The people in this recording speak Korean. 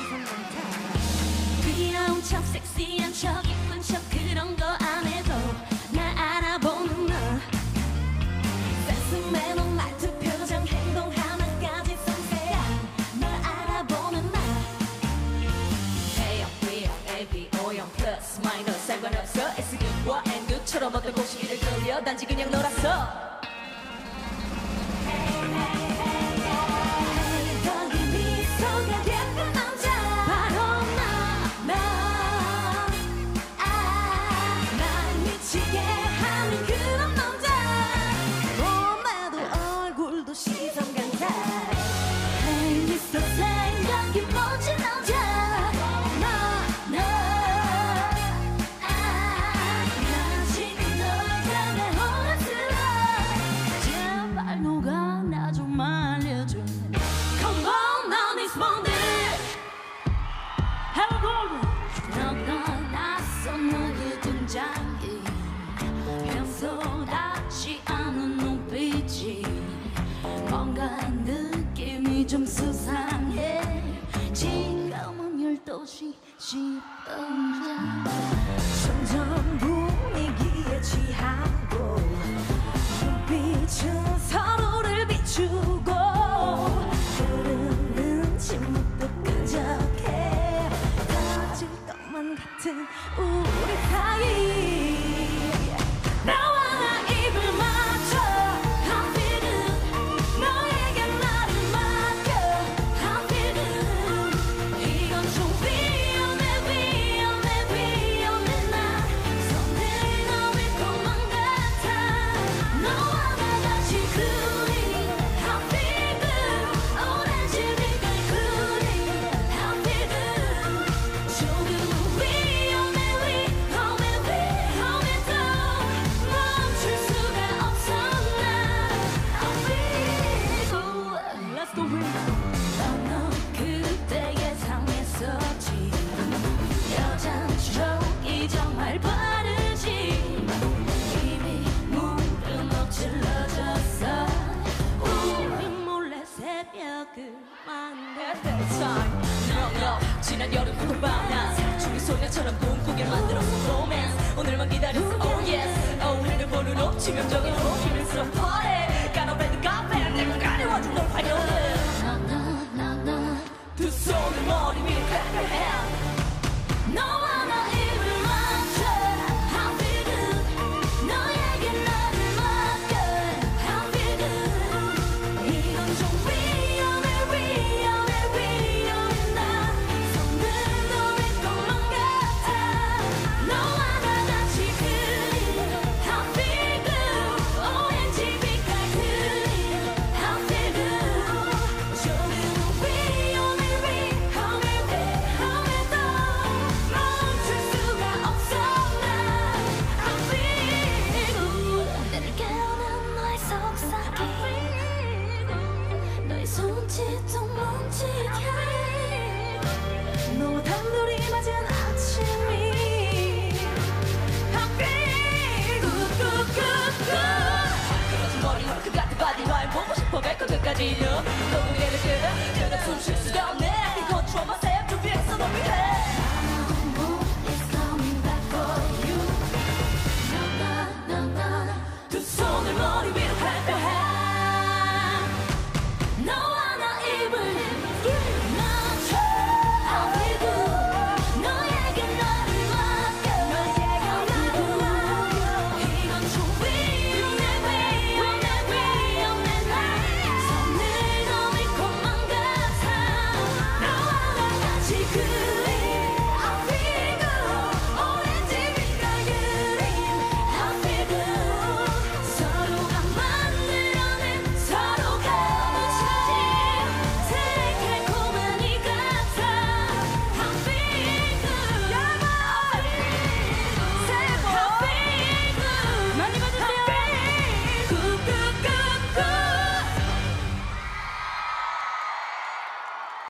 귀여운 척 섹시한 척 이쁜 척 그런 거 안 해도 날 알아보는 너 센스 매너 말투 표정 행동 하나까지 섬세한 널 알아보는 나 A형 B형 AB O형 플러스 마이너스 상관없어 S극과 N극처럼 어떤 공식이를 끌려 단지 그냥 놀았어 평소답지 않은 눈빛이 뭔가 느낌이 좀 수상해 지금은 12시 10분 점점 분위기에 취하고 눈빛은 서로를 비추고 흐르는 침묵도 끈적해 터질 것만 같은 우리 사이 지난 여름부터 밤낮 중이 소녀처럼 꿈꾸게 만들었어 romance 오늘만 기다렸어 oh yes 오늘을 보는 옷 치명적인 옷 힘을스러운 party 까노레드 카페 내가 가려워진 널 환영해 두 손을 머리 위에 clap your hand 너와 나 입을 맞춰 I feel good 너에게 나를 맡겨 I feel good 이건 좀 위험해 손짓도 멈추게 너와 단둘이 맞은 아침이 Happy good good good good 그러지 머리 헐크 같은 바디 날 보고 싶어 갈 것 끝까지 거북이를 그